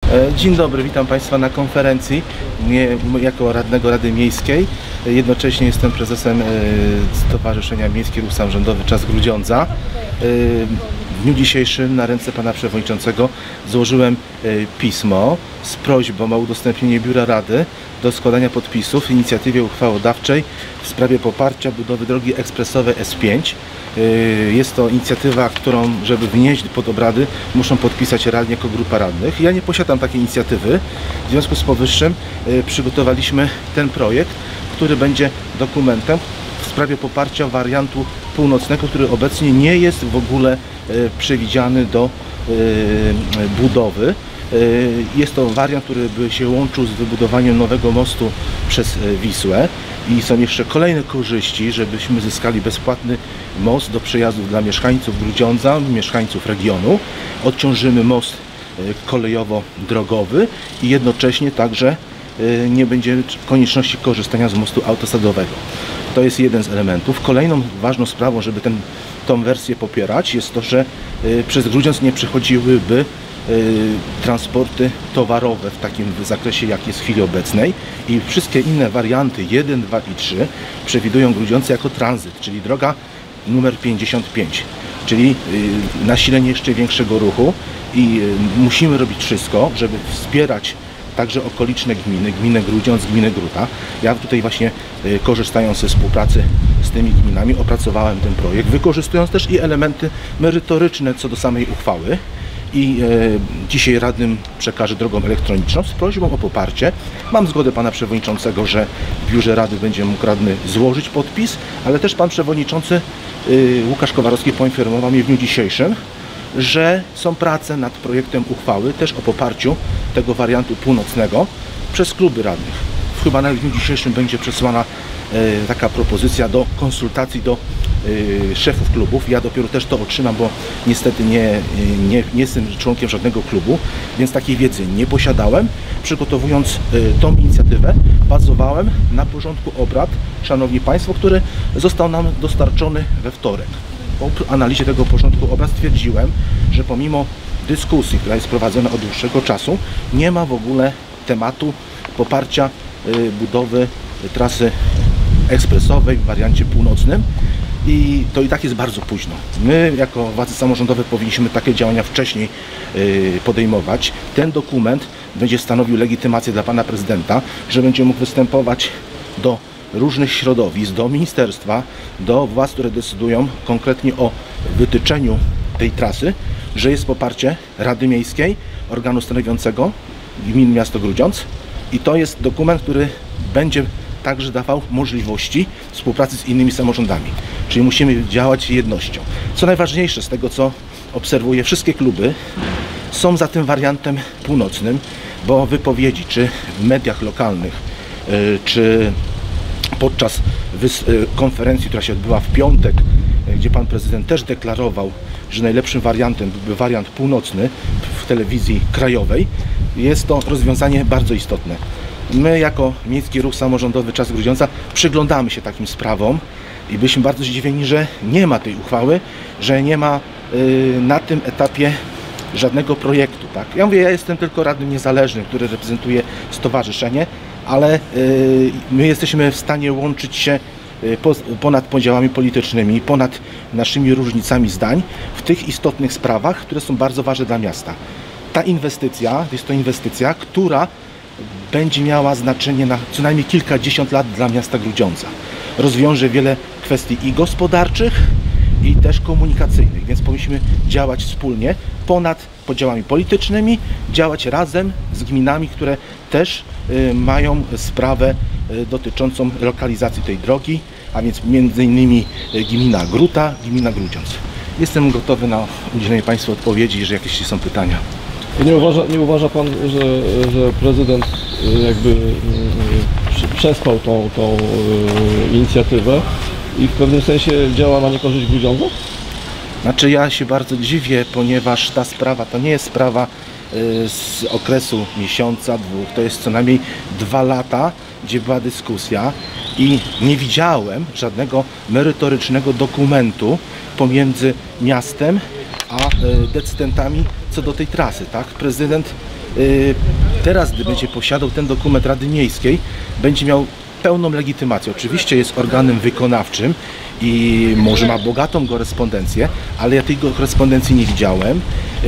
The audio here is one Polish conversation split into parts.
Dzień dobry, witam Państwa na konferencji jako radnego Rady Miejskiej. Jednocześnie jestem prezesem Stowarzyszenia Miejski Ruch Samorządowy Czas Grudziądza. W dniu dzisiejszym na ręce Pana Przewodniczącego złożyłem pismo z prośbą o udostępnienie Biura Rady do składania podpisów w inicjatywie uchwałodawczej w sprawie poparcia budowy drogi ekspresowej S5. Jest to inicjatywa, którą, żeby wnieść pod obrady, muszą podpisać radni jako grupa radnych. Ja nie posiadam takiej inicjatywy. W związku z powyższym przygotowaliśmy ten projekt, który będzie dokumentem w sprawie poparcia wariantu północnego, który obecnie nie jest w ogóle przewidziany do budowy. Jest to wariant, który by się łączył z wybudowaniem nowego mostu przez Wisłę i są jeszcze kolejne korzyści, żebyśmy zyskali bezpłatny most do przejazdów dla mieszkańców Grudziądza, mieszkańców regionu. Odciążymy most kolejowo-drogowy i jednocześnie także nie będzie konieczności korzystania z mostu autostradowego. To jest jeden z elementów. Kolejną ważną sprawą, żeby tą wersję popierać, jest to, że przez Grudziądz nie przechodziłyby transporty towarowe w takim zakresie, jak jest w chwili obecnej, i wszystkie inne warianty 1, 2 i 3 przewidują Grudziądz jako tranzyt, czyli droga numer 55, czyli nasilenie jeszcze większego ruchu i musimy robić wszystko, żeby wspierać także okoliczne gminy, gminę Grudziądz, gminę Gruta. Ja tutaj właśnie, korzystając ze współpracy z tymi gminami, opracowałem ten projekt, wykorzystując też i elementy merytoryczne co do samej uchwały. I dzisiaj radnym przekażę drogą elektroniczną z prośbą o poparcie. Mam zgodę Pana Przewodniczącego, że w Biurze Rady będzie mógł radny złożyć podpis, ale też Pan Przewodniczący Łukasz Kowarowski poinformował mnie w dniu dzisiejszym, że są prace nad projektem uchwały też o poparciu tego wariantu północnego przez kluby radnych. Chyba na dniu dzisiejszym będzie przesłana taka propozycja do konsultacji do szefów klubów. Ja dopiero też to otrzymam, bo niestety nie jestem członkiem żadnego klubu, więc takiej wiedzy nie posiadałem. Przygotowując tą inicjatywę, bazowałem na porządku obrad, Szanowni Państwo, który został nam dostarczony we wtorek. Po analizie tego porządku obrad stwierdziłem, że pomimo dyskusji, która jest prowadzona od dłuższego czasu, nie ma w ogóle tematu poparcia budowy trasy ekspresowej w wariancie północnym i to i tak jest bardzo późno. My jako władze samorządowe powinniśmy takie działania wcześniej podejmować. Ten dokument będzie stanowił legitymację dla Pana Prezydenta, że będzie mógł występować do różnych środowisk, do ministerstwa, do władz, które decydują konkretnie o wytyczeniu tej trasy, że jest poparcie Rady Miejskiej, organu stanowiącego gmin miasto Grudziądz, i to jest dokument, który będzie także dawał możliwości współpracy z innymi samorządami. Czyli musimy działać jednością. Co najważniejsze, z tego co obserwuję, wszystkie kluby są za tym wariantem północnym, bo wypowiedzi czy w mediach lokalnych, czy podczas konferencji, która się odbyła w piątek, gdzie Pan Prezydent też deklarował, że najlepszym wariantem byłby wariant północny w telewizji krajowej, jest to rozwiązanie bardzo istotne. My jako Miejski Ruch Samorządowy Czas Grudziądza przyglądamy się takim sprawom i byliśmy bardzo zdziwieni, że nie ma tej uchwały, że nie ma na tym etapie żadnego projektu. Tak? Ja mówię, ja jestem tylko radnym niezależnym, który reprezentuje stowarzyszenie, ale my jesteśmy w stanie łączyć się ponad podziałami politycznymi, ponad naszymi różnicami zdań w tych istotnych sprawach, które są bardzo ważne dla miasta. Ta inwestycja jest to inwestycja, która będzie miała znaczenie na co najmniej kilkadziesiąt lat dla miasta Grudziądza. Rozwiąże wiele kwestii i gospodarczych, i też komunikacyjnych, więc powinniśmy działać wspólnie, ponad podziałami politycznymi, działać razem z gminami, które też mają sprawę dotyczącą lokalizacji tej drogi, a więc m.in. gmina Gruta, gmina Grudziądz. Jestem gotowy na udzielenie Państwu odpowiedzi, jeżeli jakieś są pytania. Nie uważa Pan, że prezydent jakby przespał tą inicjatywę i w pewnym sensie działa na niekorzyść Grudziądza? Znaczy, ja się bardzo dziwię, ponieważ ta sprawa to nie jest sprawa z okresu miesiąca, dwóch, to jest co najmniej 2 lata, gdzie była dyskusja i nie widziałem żadnego merytorycznego dokumentu pomiędzy miastem a decydentami co do tej trasy. Tak? Prezydent teraz, gdy będzie posiadał ten dokument Rady Miejskiej, będzie miał pełną legitymację. Oczywiście jest organem wykonawczym i może ma bogatą korespondencję, ale ja tej korespondencji nie widziałem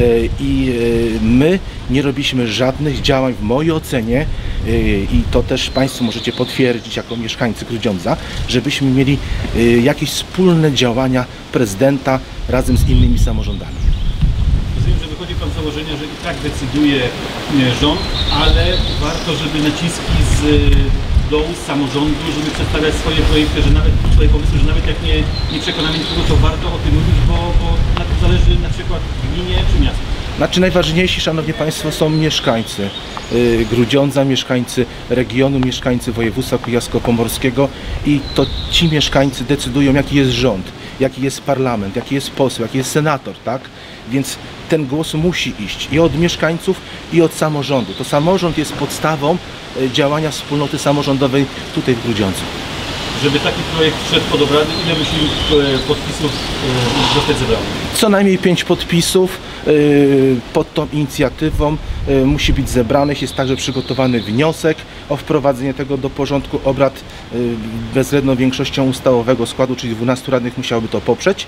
i my nie robiliśmy żadnych działań w mojej ocenie i to też Państwo możecie potwierdzić jako mieszkańcy Grudziądza, żebyśmy mieli jakieś wspólne działania prezydenta razem z innymi samorządami. Rozumiem, że wychodzi Pan z założenia, że i tak decyduje rząd, ale warto, żeby naciski z dołu, z samorządu, żeby przedstawiać swoje projekty, że nawet swoje pomysły, że nawet jak nie przekonamy nikogo, to warto o tym mówić, bo na tym zależy na przykład gminie czy miastu. Znaczy najważniejsi, Szanowni Państwo, są mieszkańcy Grudziądza, mieszkańcy regionu, mieszkańcy województwa kujawsko-pomorskiego i to ci mieszkańcy decydują, jaki jest rząd, jaki jest parlament, jaki jest poseł, jaki jest senator, tak? Więc ten głos musi iść i od mieszkańców, i od samorządu. To samorząd jest podstawą działania wspólnoty samorządowej tutaj w Grudziądzu. Żeby taki projekt wszedł pod obrady, ile musi podpisów zostać zebranych? Co najmniej 5 podpisów pod tą inicjatywą musi być zebranych. Jest także przygotowany wniosek o wprowadzenie tego do porządku obrad bezwzględną większością ustawowego składu, czyli 12 radnych musiałoby to poprzeć.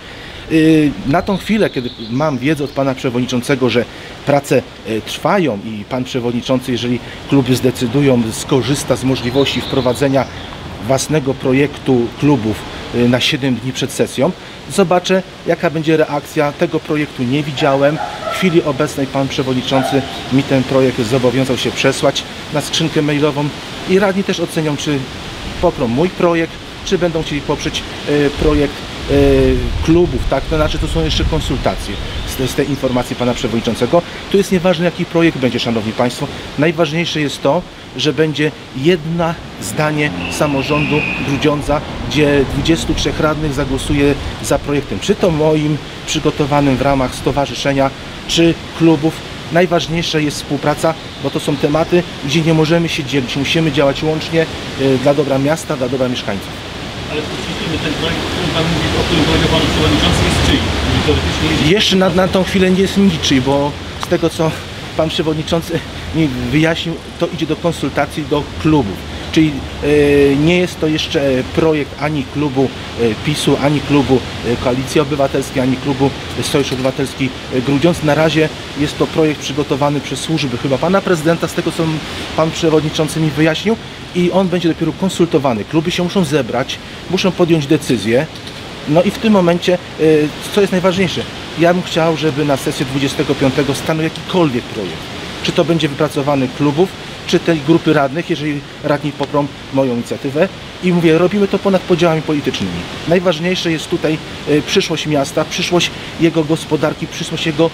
Na tą chwilę, kiedy mam wiedzę od Pana Przewodniczącego, że prace trwają i Pan Przewodniczący, jeżeli kluby zdecydują, skorzysta z możliwości wprowadzenia własnego projektu klubów na 7 dni przed sesją. Zobaczę, jaka będzie reakcja. Tego projektu nie widziałem. W chwili obecnej Pan Przewodniczący mi ten projekt zobowiązał się przesłać na skrzynkę mailową i radni też ocenią, czy poprą mój projekt, czy będą chcieli poprzeć projekt klubów, tak? To znaczy, to są jeszcze konsultacje z tej informacji Pana Przewodniczącego. Tu jest nieważne, jaki projekt będzie, Szanowni Państwo. Najważniejsze jest to, że będzie jedno zdanie samorządu Grudziądza, gdzie 23 radnych zagłosuje za projektem, czy to moim, przygotowanym w ramach stowarzyszenia, czy klubów. Najważniejsza jest współpraca, bo to są tematy, gdzie nie możemy się dzielić. Musimy działać łącznie dla dobra miasta, dla dobra mieszkańców. Ale ten projekt, o którym polega Pan Przewodniczący, jest czyj? Teoretycznie jest... Jeszcze na tą chwilę nie jest niczyj, bo z tego, co Pan Przewodniczący mi wyjaśnił, to idzie do konsultacji do klubów. Czyli nie jest to jeszcze projekt ani klubu PiS-u, ani klubu Koalicji Obywatelskiej, ani klubu Sojusz Obywatelski Grudziądz. Na razie jest to projekt przygotowany przez służby chyba Pana Prezydenta, z tego co Pan Przewodniczący mi wyjaśnił, i on będzie dopiero konsultowany. Kluby się muszą zebrać, muszą podjąć decyzję. No i w tym momencie, co jest najważniejsze, ja bym chciał, żeby na sesję 25 stanął jakikolwiek projekt. Czy to będzie wypracowany klubów, czy tej grupy radnych, jeżeli radni poprą moją inicjatywę. I mówię, robimy to ponad podziałami politycznymi. Najważniejsze jest tutaj przyszłość miasta, przyszłość jego gospodarki, przyszłość jego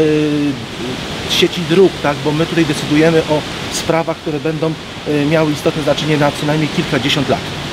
sieci dróg, tak? Bo my tutaj decydujemy o sprawach, które będą miały istotne znaczenie na co najmniej kilkadziesiąt lat.